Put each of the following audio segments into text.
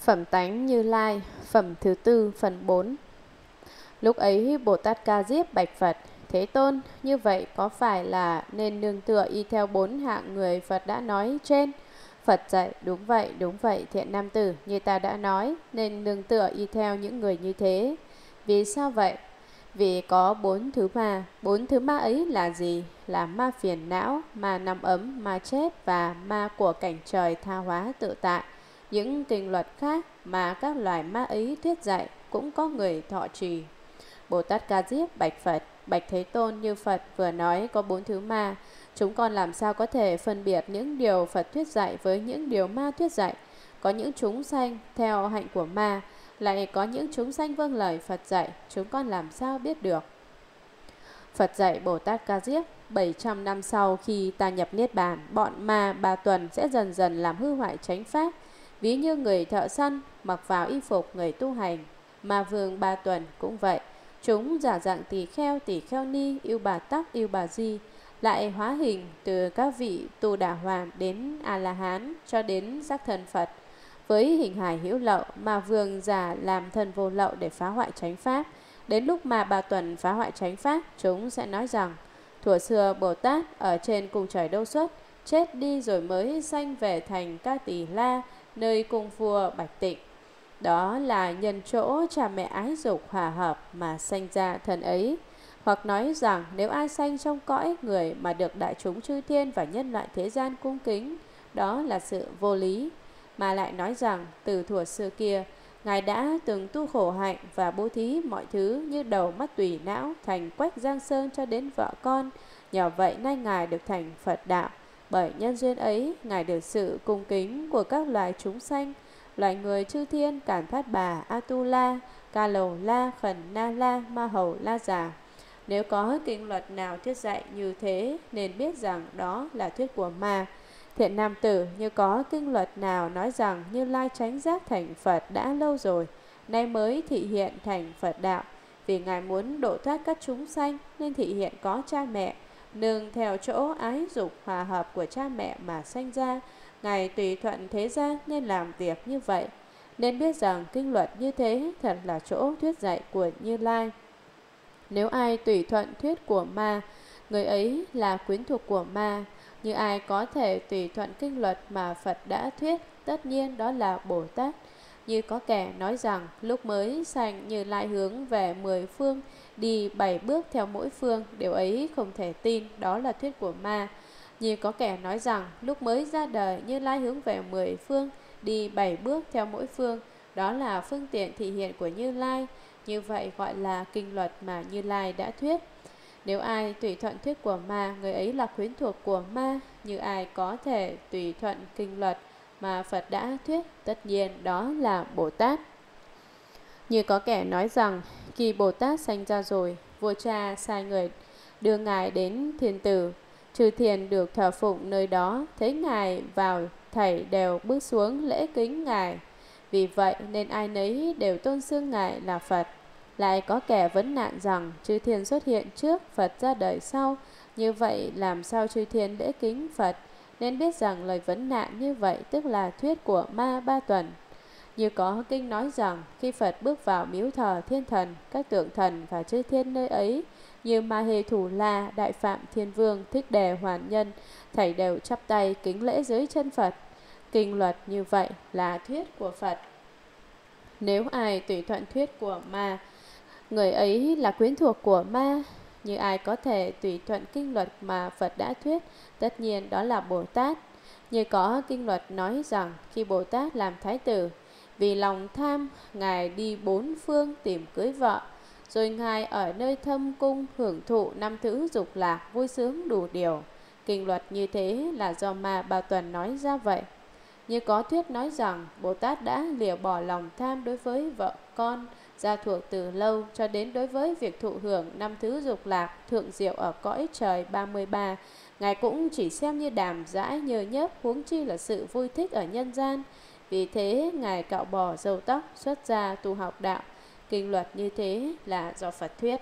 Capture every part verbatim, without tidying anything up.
Phẩm tánh Như Lai, phẩm thứ tư, phần bốn. Lúc ấy Bồ Tát Ca Diếp bạch Phật: Thế Tôn, như vậy có phải là nên nương tựa y theo bốn hạng người Phật đã nói trên? Phật dạy: Đúng vậy, đúng vậy, thiện nam tử, như ta đã nói, nên nương tựa y theo những người như thế. Vì sao vậy? Vì có bốn thứ ma. Bốn thứ ma ấy là gì? Là ma phiền não, ma nằm ấm, ma chết và ma của cảnh trời tha hóa tự tại. Những kinh luật khác mà các loài ma ấy thuyết dạy cũng có người thọ trì. Bồ Tát Ca Diếp bạch Phật: Bạch Thế Tôn, như Phật vừa nói có bốn thứ ma, chúng con làm sao có thể phân biệt những điều Phật thuyết dạy với những điều ma thuyết dạy? Có những chúng sanh theo hạnh của ma, lại có những chúng sanh vâng lời Phật dạy, chúng con làm sao biết được? Phật dạy Bồ Tát Ca Diếp: bảy trăm năm sau khi ta nhập Niết Bàn, bọn ma ba tuần sẽ dần dần làm hư hoại chánh pháp. Ví như người thợ săn mặc vào y phục người tu hành. Ma vương ba tuần cũng vậy. Chúng giả dạng tỳ kheo, tỳ kheo ni, yêu bà tắc, yêu bà di, lại hóa hình từ các vị tu đà hoàng đến A-la-hán cho đến sắc thân Phật. Với hình hài hữu lậu, ma vương giả làm thân vô lậu để phá hoại chánh pháp. Đến lúc mà ba tuần phá hoại chánh pháp, chúng sẽ nói rằng: thuở xưa Bồ Tát ở trên cung trời Đâu Xuất, chết đi rồi mới sanh về thành Ca Tỳ La, nơi cung vua Bạch Tịnh. Đó là nhân chỗ cha mẹ ái dục hòa hợp mà sanh ra thần ấy. Hoặc nói rằng nếu ai sanh trong cõi người mà được đại chúng chư thiên và nhân loại thế gian cung kính, đó là sự vô lý. Mà lại nói rằng từ thuở xưa kia, Ngài đã từng tu khổ hạnh và bố thí mọi thứ như đầu mắt tùy não, thành Quách Giang Sơn cho đến vợ con. Nhờ vậy nay Ngài được thành Phật đạo. Bởi nhân duyên ấy, Ngài được sự cung kính của các loài chúng sanh, loài người chư thiên, Càn Thát Bà, Atula, Ca Lầu La, Khẩn Na La, Ma Hầu La Già. Nếu có kinh luật nào thuyết dạy như thế, nên biết rằng đó là thuyết của ma. Thiện nam tử, như có kinh luật nào nói rằng Như Lai chánh giác thành Phật đã lâu rồi, nay mới thị hiện thành Phật đạo. Vì Ngài muốn độ thoát các chúng sanh nên thị hiện có cha mẹ, nương theo chỗ ái dục hòa hợp của cha mẹ mà sanh ra. Ngài tùy thuận thế gian nên làm việc như vậy. Nên biết rằng kinh luật như thế thật là chỗ thuyết dạy của Như Lai. Nếu ai tùy thuận thuyết của ma, người ấy là quyến thuộc của ma. Như ai có thể tùy thuận kinh luật mà Phật đã thuyết, tất nhiên đó là Bồ Tát. Như có kẻ nói rằng lúc mới sanh Như Lai hướng về mười phương, đi bảy bước theo mỗi phương, điều ấy không thể tin, đó là thuyết của ma. Như có kẻ nói rằng lúc mới ra đời Như Lai hướng về mười phương, đi bảy bước theo mỗi phương, đó là phương tiện thị hiện của Như Lai. Như vậy gọi là kinh luật mà Như Lai đã thuyết. Nếu ai tùy thuận thuyết của ma, người ấy là quyến thuộc của ma. Như ai có thể tùy thuận kinh luật mà Phật đã thuyết, tất nhiên đó là Bồ Tát. Như có kẻ nói rằng khi Bồ Tát sanh ra rồi, vua cha sai người đưa Ngài đến thiên tử, chư thiên được thờ phụng nơi đó, thấy Ngài vào thảy đều bước xuống lễ kính Ngài. Vì vậy nên ai nấy đều tôn xưng Ngài là Phật. Lại có kẻ vấn nạn rằng chư thiên xuất hiện trước, Phật ra đời sau. Như vậy làm sao chư thiên lễ kính Phật? Nên biết rằng lời vấn nạn như vậy tức là thuyết của ma ba tuần. Như có kinh nói rằng khi Phật bước vào miếu thờ thiên thần, các tượng thần và chư thiên nơi ấy, như Ma Hê Thủ La, Đại Phạm Thiên Vương, Thích Đề Hoàn Nhân, thảy đều chắp tay kính lễ dưới chân Phật. Kinh luật như vậy là thuyết của Phật. Nếu ai tùy thuận thuyết của ma, người ấy là quyến thuộc của ma. Như ai có thể tùy thuận kinh luật mà Phật đã thuyết, tất nhiên đó là Bồ Tát. Như có kinh luật nói rằng khi Bồ Tát làm thái tử, vì lòng tham, Ngài đi bốn phương tìm cưới vợ, rồi Ngài ở nơi thâm cung hưởng thụ năm thứ dục lạc, vui sướng đủ điều. Kinh luật như thế là do ma ba tuần nói ra vậy. Như có thuyết nói rằng Bồ Tát đã lìa bỏ lòng tham đối với vợ con, gia thuộc từ lâu, cho đến đối với việc thụ hưởng năm thứ dục lạc thượng diệu ở cõi trời ba mươi ba, Ngài cũng chỉ xem như đàm dãi nhơ nhớp, huống chi là sự vui thích ở nhân gian. Vì thế Ngài cạo bỏ râu tóc, xuất gia tu học đạo. Kinh luật như thế là do Phật thuyết.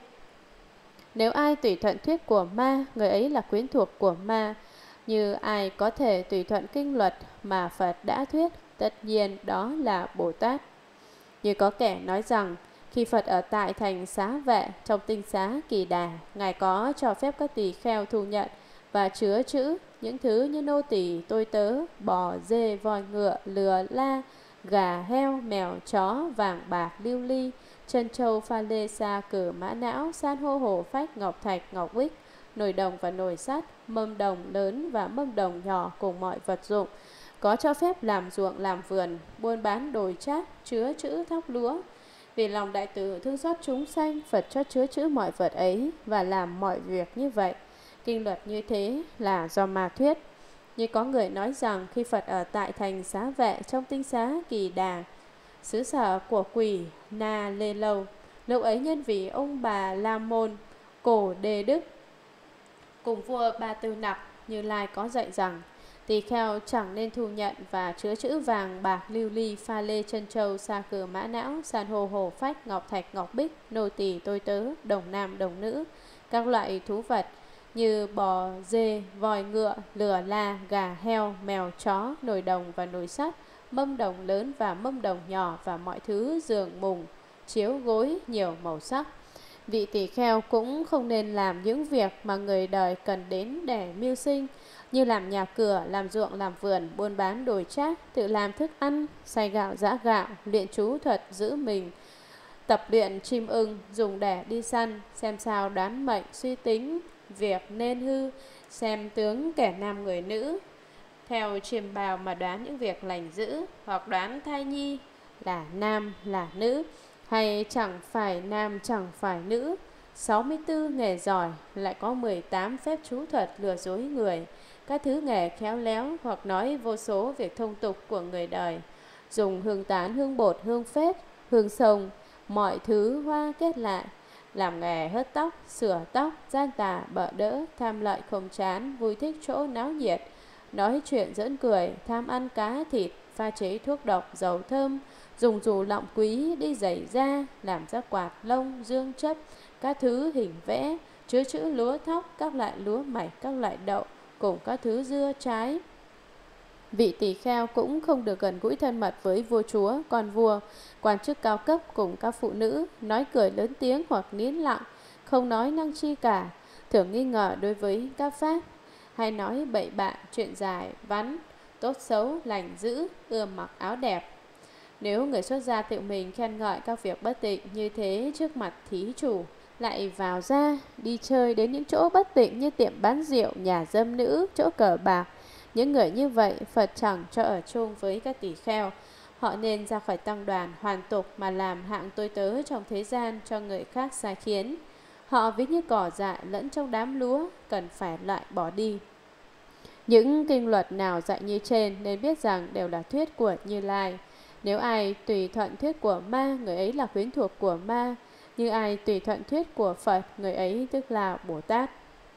Nếu ai tùy thuận thuyết của ma, người ấy là quyến thuộc của ma. Như ai có thể tùy thuận kinh luật mà Phật đã thuyết, tất nhiên đó là Bồ Tát. Như có kẻ nói rằng, khi Phật ở tại thành Xá Vệ trong tinh xá Kỳ Đà, Ngài có cho phép các tỳ kheo thu nhận và chứa chữ những thứ như nô tỳ, tôi tớ, bò, dê, voi ngựa, lừa, la, gà, heo, mèo, chó, vàng, bạc, lưu ly, chân châu, pha lê, sa, cử, mã não, san hô, hổ phách, ngọc thạch, ngọc bích, nồi đồng và nồi sắt, mâm đồng lớn và mâm đồng nhỏ cùng mọi vật dụng. Có cho phép làm ruộng, làm vườn, buôn bán đồi trác, chứa chữ thóc lúa. Vì lòng đại từ thương xót chúng sanh, Phật cho chứa chữ mọi vật ấy và làm mọi việc như vậy. Kinh luật như thế là do ma thuyết. Như có người nói rằng, khi Phật ở tại thành Xá Vệ trong tinh xá Kỳ Đà, xứ sở của quỷ Na Lê Lâu, lúc ấy nhân vì ông bà La Môn, Cổ Đề Đức cùng vua Ba Tư Nặc, Như Lai có dạy rằng, tỳ kheo chẳng nên thu nhận và chứa chữ vàng, bạc, lưu ly, pha lê, chân châu, sa cừ, mã não, san hô, hổ phách, ngọc thạch, ngọc bích, nô tỳ, tôi tớ, đồng nam, đồng nữ, các loại thú vật như bò, dê, voi ngựa, lừa la, gà, heo, mèo, chó, nồi đồng và nồi sắt, mâm đồng lớn và mâm đồng nhỏ và mọi thứ giường mùng, chiếu gối nhiều màu sắc. Vị tỳ kheo cũng không nên làm những việc mà người đời cần đến để mưu sinh, như làm nhà cửa, làm ruộng, làm vườn, buôn bán đồi trác, tự làm thức ăn, xay gạo, giã gạo, luyện chú thuật, giữ mình, tập luyện chim ưng, dùng để đi săn, xem sao đoán mệnh, suy tính việc nên hư, xem tướng kẻ nam người nữ, theo chiêm bào mà đoán những việc lành dữ, hoặc đoán thai nhi là nam là nữ, hay chẳng phải nam chẳng phải nữ. sáu mươi tư nghề giỏi, lại có mười tám phép chú thuật lừa dối người, các thứ nghề khéo léo hoặc nói vô số việc thông tục của người đời, dùng hương tán, hương bột, hương phết, hương sông, mọi thứ hoa kết lại, làm nghề hớt tóc, sửa tóc, gian tà, bợ đỡ, tham lợi không chán, vui thích chỗ náo nhiệt, nói chuyện giỡn cười, tham ăn cá thịt, pha chế thuốc độc, dầu thơm, dùng dù lọng quý, đi giày da, làm ra quạt lông, dương chấp, các thứ hình vẽ, chứa chữ lúa thóc, các loại lúa mạch, các loại đậu, cùng các thứ dưa trái. Vị tỳ kheo cũng không được gần gũi thân mật với vua chúa, con vua, quan chức cao cấp cùng các phụ nữ, nói cười lớn tiếng hoặc nín lặng, không nói năng chi cả, thường nghi ngờ đối với các pháp, hay nói bậy bạ, chuyện dài, vắn, tốt xấu, lành dữ, ưa mặc áo đẹp. Nếu người xuất gia tự mình khen ngợi các việc bất tịnh như thế trước mặt thí chủ, lại vào ra đi chơi đến những chỗ bất tịnh như tiệm bán rượu, nhà dâm nữ, chỗ cờ bạc, những người như vậy Phật chẳng cho ở chung với các tỳ kheo. Họ nên ra khỏi tăng đoàn hoàn tục mà làm hạng tôi tớ trong thế gian cho người khác sai khiến. Họ ví như cỏ dại lẫn trong đám lúa, cần phải loại bỏ đi. Những kinh luật nào dạy như trên nên biết rằng đều là thuyết của Như Lai. Nếu ai tùy thuận thuyết của ma, người ấy là quyến thuộc của ma. Như ai tùy thuận thuyết của Phật, người ấy tức là Bồ Tát.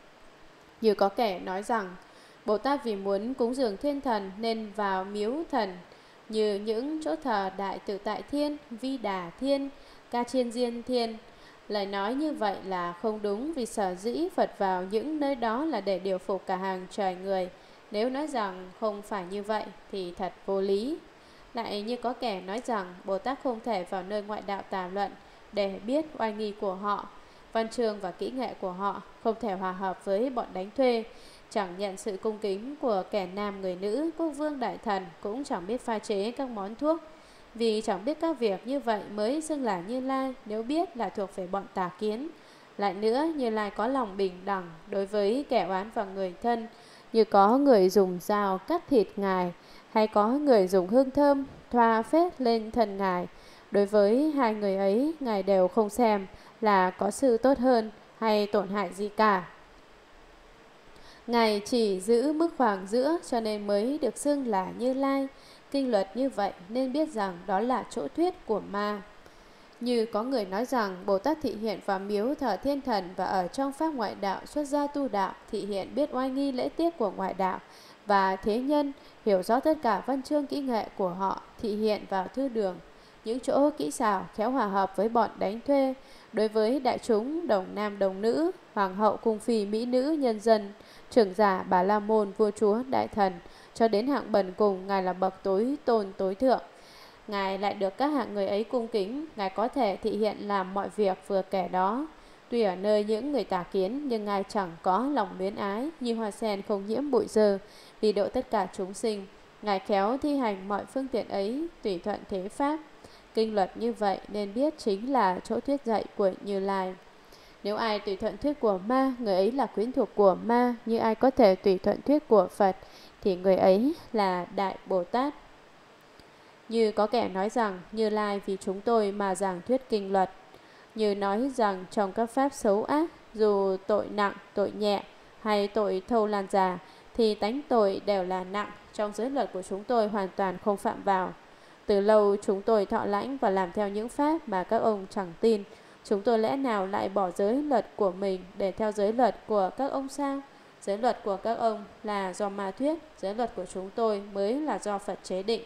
Như có kẻ nói rằng, Bồ Tát vì muốn cúng dường thiên thần nên vào miếu thần, như những chỗ thờ Đại Tự Tại Thiên, Vi Đà Thiên, Ca Chiên Diên Thiên. Lời nói như vậy là không đúng, vì sở dĩ Phật vào những nơi đó là để điều phục cả hàng trời người. Nếu nói rằng không phải như vậy thì thật vô lý. Lại như có kẻ nói rằng Bồ Tát không thể vào nơi ngoại đạo tà luận để biết oai nghi của họ, văn chương và kỹ nghệ của họ, không thể hòa hợp với bọn đánh thuê, chẳng nhận sự cung kính của kẻ nam người nữ, quốc vương đại thần, cũng chẳng biết pha chế các món thuốc. Vì chẳng biết các việc như vậy mới xưng là Như Lai, nếu biết là thuộc về bọn tà kiến. Lại nữa, Như Lai có lòng bình đẳng đối với kẻ oán và người thân, như có người dùng dao cắt thịt Ngài, hay có người dùng hương thơm thoa phết lên thân Ngài. Đối với hai người ấy, Ngài đều không xem là có sự tốt hơn hay tổn hại gì cả. Ngài chỉ giữ mức khoảng giữa cho nên mới được xưng là Như Lai. Kinh luật như vậy nên biết rằng đó là chỗ thuyết của ma. Như có người nói rằng Bồ Tát thị hiện vào miếu thờ thiên thần và ở trong pháp ngoại đạo xuất gia tu đạo, thị hiện biết oai nghi lễ tiết của ngoại đạo và thế nhân, hiểu rõ tất cả văn chương kỹ nghệ của họ, thị hiện vào thư đường, những chỗ kỹ xảo khéo hòa hợp với bọn đánh thuê. Đối với đại chúng đồng nam đồng nữ, hoàng hậu cung phi mỹ nữ nhân dân, trưởng giả, Bà La Môn, vua chúa, đại thần, cho đến hạng bần cùng, Ngài là bậc tối tôn tối thượng. Ngài lại được các hạng người ấy cung kính, Ngài có thể thị hiện làm mọi việc vừa kể đó. Tuy ở nơi những người tà kiến, nhưng Ngài chẳng có lòng luyến ái, như hoa sen không nhiễm bụi dơ, vì độ tất cả chúng sinh. Ngài khéo thi hành mọi phương tiện ấy, tùy thuận thế pháp. Kinh luật như vậy nên biết chính là chỗ thuyết dạy của Như Lai. Nếu ai tùy thuận thuyết của ma, người ấy là quyến thuộc của ma, như ai có thể tùy thuận thuyết của Phật, thì người ấy là Đại Bồ Tát. Như có kẻ nói rằng Như Lai vì chúng tôi mà giảng thuyết kinh luật, như nói rằng trong các pháp xấu ác, dù tội nặng, tội nhẹ hay tội thâu lan già, thì tánh tội đều là nặng, trong giới luật của chúng tôi hoàn toàn không phạm vào. Từ lâu chúng tôi thọ lãnh và làm theo những pháp mà các ông chẳng tin. Chúng tôi lẽ nào lại bỏ giới luật của mình để theo giới luật của các ông sao? Giới luật của các ông là do ma thuyết, giới luật của chúng tôi mới là do Phật chế định.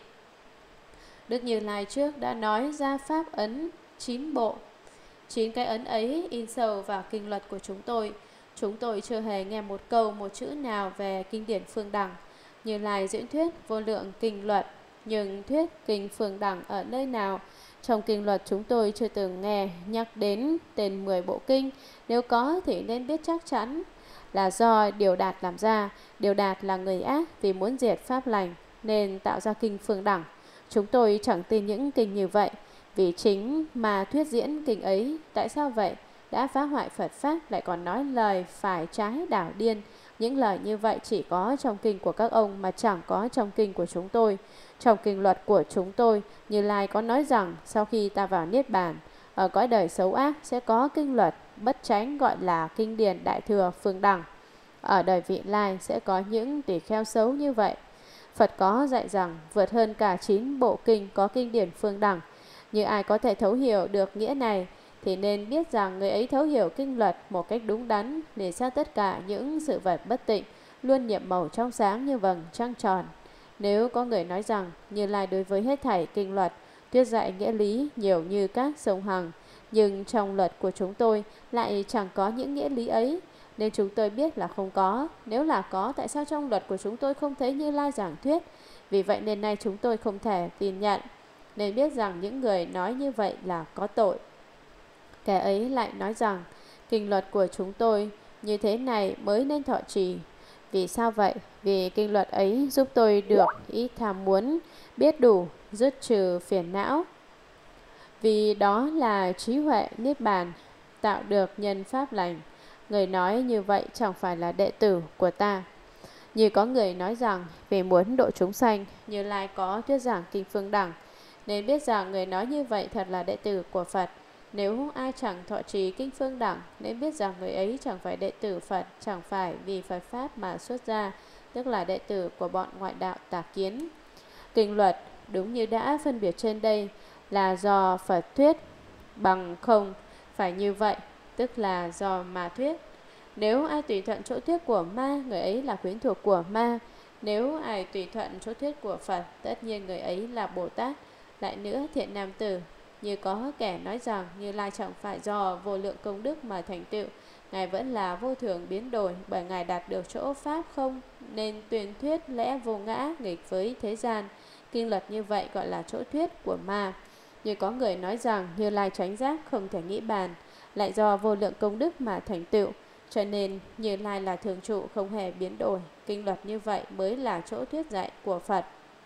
Đức Như Lai trước đã nói ra pháp ấn chín bộ. Chín cái ấn ấy in sâu vào kinh luật của chúng tôi. Chúng tôi chưa hề nghe một câu, một chữ nào về kinh điển Phương Đẳng. Như Lai diễn thuyết vô lượng kinh luật, nhưng thuyết kinh Phương Đẳng ở nơi nào? Trong kinh luật chúng tôi chưa từng nghe nhắc đến tên mười bộ kinh. Nếu có thì nên biết chắc chắn là do Điều Đạt làm ra. Điều Đạt là người ác vì muốn diệt pháp lành nên tạo ra kinh Phương Đẳng. Chúng tôi chẳng tin những kinh như vậy, vì chính mà thuyết diễn kinh ấy. Tại sao vậy? Đã phá hoại Phật Pháp lại còn nói lời phải trái đảo điên. Những lời như vậy chỉ có trong kinh của các ông mà chẳng có trong kinh của chúng tôi. Trong kinh luật của chúng tôi, Như Lai có nói rằng sau khi ta vào Niết Bàn, ở cõi đời xấu ác sẽ có kinh luật bất chánh gọi là kinh điển Đại Thừa Phương Đẳng. Ở đời vị lai sẽ có những tỳ kheo xấu như vậy. Phật có dạy rằng vượt hơn cả chín bộ kinh có kinh điển Phương Đẳng. Như ai có thể thấu hiểu được nghĩa này thì nên biết rằng người ấy thấu hiểu kinh luật một cách đúng đắn, để xa tất cả những sự vật bất tịnh, luôn nhiệm màu trong sáng như vầng trăng tròn. Nếu có người nói rằng Như Lai đối với hết thảy kinh luật thuyết dạy nghĩa lý nhiều như các sông Hằng, nhưng trong luật của chúng tôi lại chẳng có những nghĩa lý ấy, nên chúng tôi biết là không có. Nếu là có, tại sao trong luật của chúng tôi không thấy Như Lai giảng thuyết? Vì vậy nên nay chúng tôi không thể tin nhận, nên biết rằng những người nói như vậy là có tội. Kẻ ấy lại nói rằng kinh luật của chúng tôi như thế này mới nên thọ trì. Vì sao vậy? Vì kinh luật ấy giúp tôi được ý tham muốn, biết đủ, dứt trừ phiền não. Vì đó là trí huệ niết bàn, tạo được nhân pháp lành. Người nói như vậy chẳng phải là đệ tử của ta. Như có người nói rằng vì muốn độ chúng sanh, Như Lai có thuyết giảng kinh Phương Đẳng, nên biết rằng người nói như vậy thật là đệ tử của Phật. Nếu ai chẳng thọ trì kinh Phương Đẳng, nên biết rằng người ấy chẳng phải đệ tử Phật, chẳng phải vì Phật Pháp mà xuất gia, tức là đệ tử của bọn ngoại đạo tà kiến. Kinh luật đúng như đã phân biệt trên đây là do Phật thuyết, bằng không phải như vậy, tức là do ma thuyết. Nếu ai tùy thuận chỗ thuyết của ma, người ấy là quyến thuộc của ma. Nếu ai tùy thuận chỗ thuyết của Phật, tất nhiên người ấy là Bồ Tát. Lại nữa, thiện nam tử, như có kẻ nói rằng Như Lai chẳng phải do vô lượng công đức mà thành tựu, Ngài vẫn là vô thường biến đổi, bởi Ngài đạt được chỗ Pháp không, nên tuyên thuyết lẽ vô ngã nghịch với thế gian. Kinh luật như vậy gọi là chỗ thuyết của ma. Như có người nói rằng Như Lai chánh giác không thể nghĩ bàn, lại do vô lượng công đức mà thành tựu, cho nên Như Lai là thường trụ không hề biến đổi. Kinh luật như vậy mới là chỗ thuyết dạy của Phật.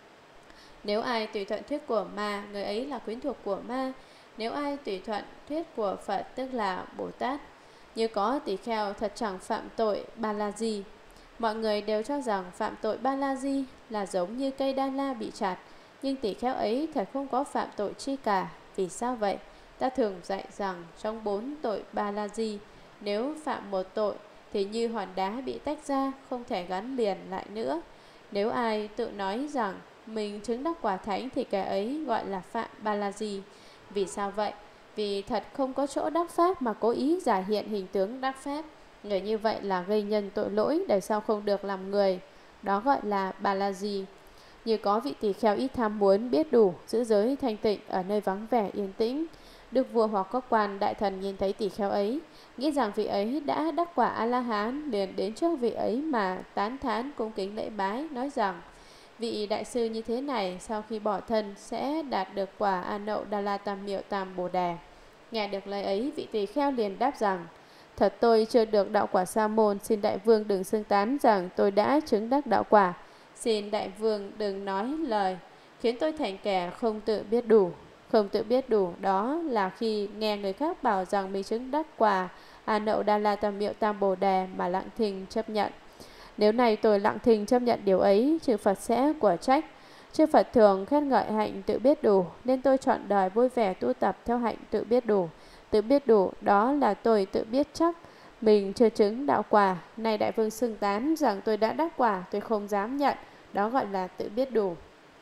Nếu ai tùy thuận thuyết của ma, người ấy là quyến thuộc của ma. Nếu ai tùy thuận thuyết của Phật, tức là Bồ Tát. Như có tỳ kheo thật chẳng phạm tội ba la di. Mọi người đều cho rằng phạm tội ba la di là giống như cây đa la bị chặt, nhưng tỳ kheo ấy thật không có phạm tội chi cả. Vì sao vậy? Ta thường dạy rằng trong bốn tội ba la di, nếu phạm một tội thì như hòn đá bị tách ra, không thể gắn liền lại nữa. Nếu ai tự nói rằng mình chứng đắc quả thánh thì kẻ ấy gọi là phạm ba la di. Vì sao vậy? Vì thật không có chỗ đắc pháp mà cố ý giả hiện hình tướng đắc pháp. Người như vậy là gây nhân tội lỗi, đời sau không được làm người. Đó gọi là ba la di. Như có vị tỳ kheo ít tham muốn, biết đủ, giữ giới thanh tịnh ở nơi vắng vẻ yên tĩnh, Đức vua hoặc các quan đại thần nhìn thấy tỳ kheo ấy, nghĩ rằng vị ấy đã đắc quả A-la-hán, liền đến trước vị ấy mà tán thán cung kính lễ bái, nói rằng: vị đại sư như thế này sau khi bỏ thân sẽ đạt được quả A Nậu Đa La Tam Miệu Tam Bồ Đề. Nghe được lời ấy, vị tỳ kheo liền đáp rằng: thật tôi chưa được đạo quả sa môn, xin đại vương đừng xưng tán rằng tôi đã chứng đắc đạo quả. Xin đại vương đừng nói lời khiến tôi thành kẻ không tự biết đủ. Không tự biết đủ đó là khi nghe người khác bảo rằng mình chứng đắc quả A Nậu Đa La Tam Miệu Tam Bồ Đề mà lặng thinh chấp nhận. Nếu này tôi lặng thinh chấp nhận điều ấy, chư Phật sẽ của trách. Chư Phật thường khen ngợi hạnh tự biết đủ, nên tôi chọn đời vui vẻ tu tập theo hạnh tự biết đủ. Tự biết đủ đó là tôi tự biết chắc mình chưa chứng đạo quả. Này đại vương xưng tán rằng tôi đã đắc quả, tôi không dám nhận, đó gọi là tự biết đủ.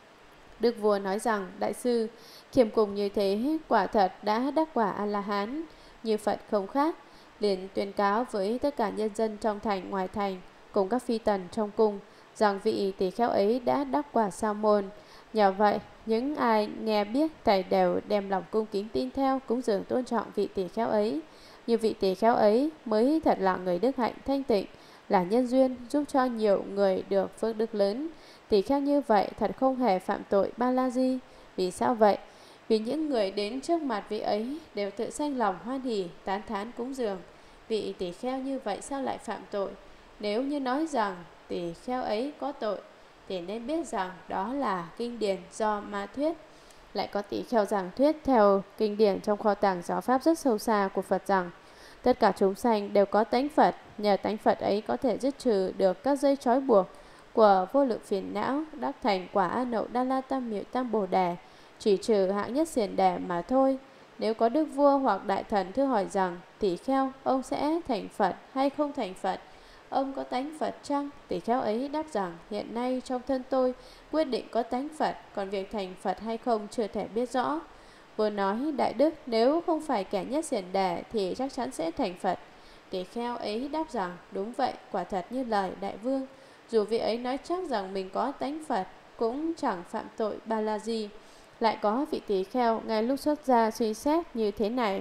Đức vua nói rằng: đại sư, khiêm cùng như thế quả thật đã đắc quả A-la-hán, như Phật không khác. Liền tuyên cáo với tất cả nhân dân trong thành ngoài thành, cùng các phi tần trong cung, rằng vị tỷ kheo ấy đã đắc quả sa môn. Nhờ vậy, những ai nghe biết thầy đều đem lòng cung kính tin theo, cúng dường tôn trọng vị tỷ kheo ấy. Như vị tỷ kheo ấy mới thật là người đức hạnh thanh tịnh, là nhân duyên giúp cho nhiều người được phước đức lớn. Tỷ kheo như vậy thật không hề phạm tội ba la di. Vì sao vậy? Vì những người đến trước mặt vị ấy đều tự sanh lòng hoan hỉ, tán thán cúng dường. Vị tỷ kheo như vậy sao lại phạm tội? Nếu như nói rằng tỷ kheo ấy có tội, thì nên biết rằng đó là kinh điển do ma thuyết. Lại có tỷ kheo giảng thuyết theo kinh điển trong kho tàng giáo pháp rất sâu xa của Phật rằng: tất cả chúng sanh đều có tánh Phật, nhờ tánh Phật ấy có thể dứt trừ được các dây trói buộc của vô lượng phiền não, đắc thành quả A Nậu Đa La Tam Miệu Tam Bồ Đề, chỉ trừ hạng nhất xiển đề mà thôi. Nếu có đức vua hoặc đại thần thưa hỏi rằng: tỷ kheo, ông sẽ thành Phật hay không thành Phật? Ông có tánh Phật chăng? Tỷ kheo ấy đáp rằng: hiện nay trong thân tôi quyết định có tánh Phật, còn việc thành Phật hay không chưa thể biết rõ. Vừa nói: đại đức, nếu không phải kẻ nhất xiển đề thì chắc chắn sẽ thành Phật. Tỷ kheo ấy đáp rằng: đúng vậy, quả thật như lời đại vương. Dù vị ấy nói chắc rằng mình có tánh Phật, cũng chẳng phạm tội ba la di. Lại có vị tỷ kheo ngay lúc xuất gia suy xét như thế này: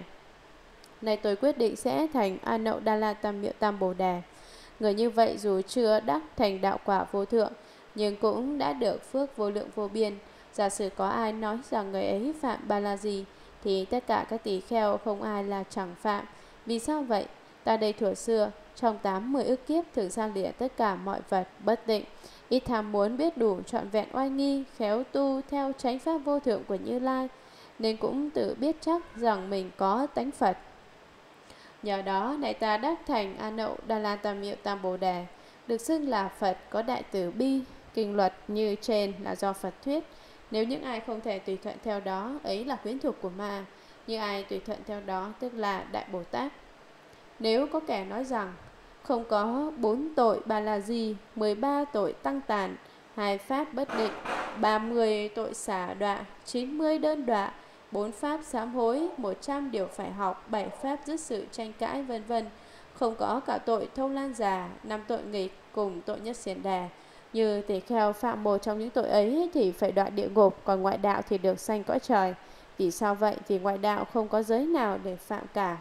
này tôi quyết định sẽ thành A Nậu Đa La Tam Miệu Tam Bồ Đề. Người như vậy dù chưa đắc thành đạo quả vô thượng, nhưng cũng đã được phước vô lượng vô biên. Giả sử có ai nói rằng người ấy phạm ba la di, thì tất cả các tỷ kheo không ai là chẳng phạm. Vì sao vậy? Ta đây thuở xưa, trong tám mười ức kiếp thường xa lìa tất cả mọi vật bất định, ít tham muốn biết đủ trọn vẹn oai nghi, khéo tu theo chánh pháp vô thượng của Như Lai, nên cũng tự biết chắc rằng mình có tánh Phật. Nhờ đó này ta đắc thành A Nậu Đa La Tam Miệu Tam Bồ Đề, được xưng là Phật có đại từ bi. Kinh luật như trên là do Phật thuyết. Nếu những ai không thể tùy thuận theo đó, ấy là quyến thuộc của ma. Như ai tùy thuận theo đó, tức là Đại Bồ Tát. Nếu có kẻ nói rằng không có bốn tội ba la di, mười ba tội tăng tàn, hai pháp bất định, ba mươi tội xả đọa, chín mươi đơn đọa, bốn pháp sám hối, một trăm điều phải học, bảy pháp dứt sự tranh cãi, vân vân, không có cả tội thâu lan già, năm tội nghịch cùng tội nhất xiển đề. Như tỷ kheo phạm một trong những tội ấy thì phải đọa địa ngục, còn ngoại đạo thì được sanh cõi trời. Vì sao vậy? Vì ngoại đạo không có giới nào để phạm cả.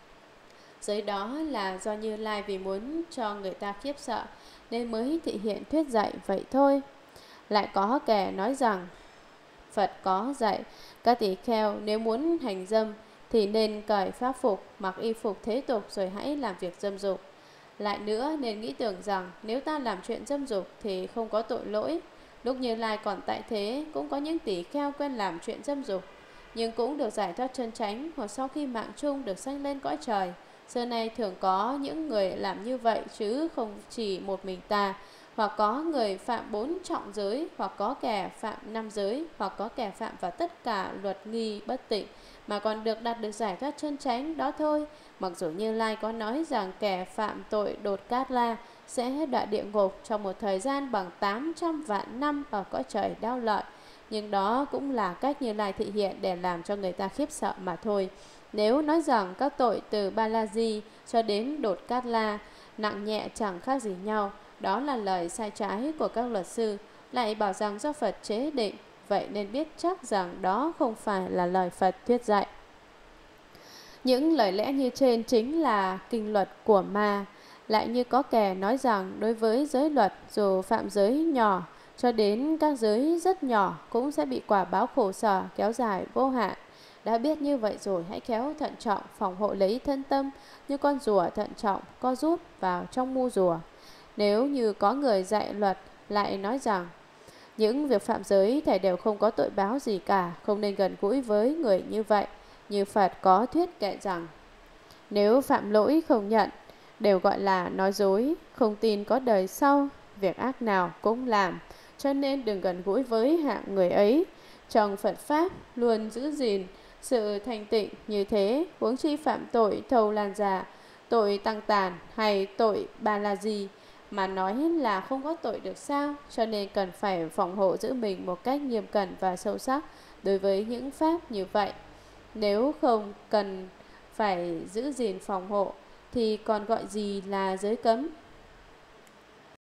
Giới đó là do Như Lai vì muốn cho người ta khiếp sợ nên mới thị hiện thuyết dạy vậy thôi. Lại có kẻ nói rằng Phật có dạy các tỷ kheo nếu muốn hành dâm thì nên cởi pháp phục, mặc y phục thế tục rồi hãy làm việc dâm dục. Lại nữa nên nghĩ tưởng rằng nếu ta làm chuyện dâm dục thì không có tội lỗi. Lúc Như Lai còn tại thế cũng có những tỷ kheo quen làm chuyện dâm dục, nhưng cũng được giải thoát chân chánh, hoặc sau khi mạng chung được sanh lên cõi trời. Xưa nay thường có những người làm như vậy chứ không chỉ một mình ta. Hoặc có người phạm bốn trọng giới, hoặc có kẻ phạm năm giới, hoặc có kẻ phạm vào tất cả luật nghi bất tịnh mà còn được đạt được giải thoát chân chánh đó thôi. Mặc dù Như Lai có nói rằng kẻ phạm tội đột cát la sẽ đọa địa ngục trong một thời gian bằng tám trăm vạn năm ở cõi trời đau lợi, nhưng đó cũng là cách Như Lai thị hiện để làm cho người ta khiếp sợ mà thôi. Nếu nói rằng các tội từ Ba La Di cho đến đột cát la nặng nhẹ chẳng khác gì nhau, đó là lời sai trái của các luật sư. Lại bảo rằng do Phật chế định, vậy nên biết chắc rằng đó không phải là lời Phật thuyết dạy. Những lời lẽ như trên chính là kinh luật của ma. Lại như có kẻ nói rằng đối với giới luật, dù phạm giới nhỏ cho đến các giới rất nhỏ cũng sẽ bị quả báo khổ sở kéo dài vô hạn. Đã biết như vậy rồi, hãy khéo thận trọng phòng hộ lấy thân tâm, như con rùa thận trọng co rút vào trong mu rùa. Nếu như có người dạy luật lại nói rằng những việc phạm giới thảy đều không có tội báo gì cả, không nên gần gũi với người như vậy, như Phật có thuyết kệ rằng nếu phạm lỗi không nhận, đều gọi là nói dối, không tin có đời sau, việc ác nào cũng làm, cho nên đừng gần gũi với hạng người ấy. Trong Phật Pháp luôn giữ gìn sự thanh tịnh như thế, huống chi phạm tội thâu lan già, tội tăng tàn hay tội bà là gì mà nói là không có tội được sao? Cho nên cần phải phòng hộ giữ mình một cách nghiêm cẩn và sâu sắc đối với những pháp như vậy. Nếu không cần phải giữ gìn phòng hộ thì còn gọi gì là giới cấm?